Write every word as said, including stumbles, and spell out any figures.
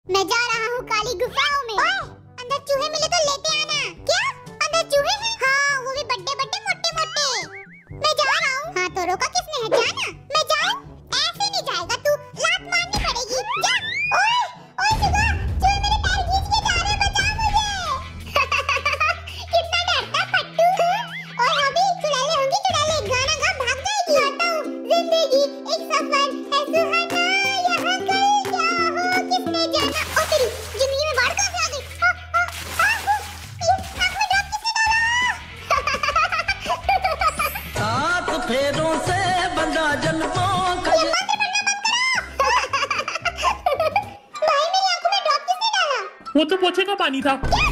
मैं जा रहा हूँ काली गुफाओं में। ओए, अंदर चूहे मिले तो लेते आना। क्या? अंदर चूहे हैं? हाँ, वो भी बड़े बड़े मोटे मोटे। मैं जा रहा हूँ। हाँ तो रोका किसने है? जाना। मैं जाऊँ? ऐसे नहीं जाएगा तू, लात मारनी पड़ेगी। जा। ओए, ओए सुगा, चूहे मेरे पैर खींच के जा रहे हैं, बचा मुझे। कितना डरता फट्टू। ओए हबी, चुड़ैले होंगी चुड़ैले, गाना गा भाग जाएगी। गाता हूँ, जिंदगी एक सफर है सुहाना, यहाँ कल क्या हो किसने जाना। ओ तेरी, जिंदगी में बाढ़ कहाँ से आ गई? आ, आ, आ, ये आँख में ड्रॉप किसने डाला? सात फेरों से बंधा जन्मों का ये मंत्र पढ़ना बंद करो। भाई मेरी आँखों में ड्रॉप किसने डाला? वो तो पोछे का पानी था। क्या?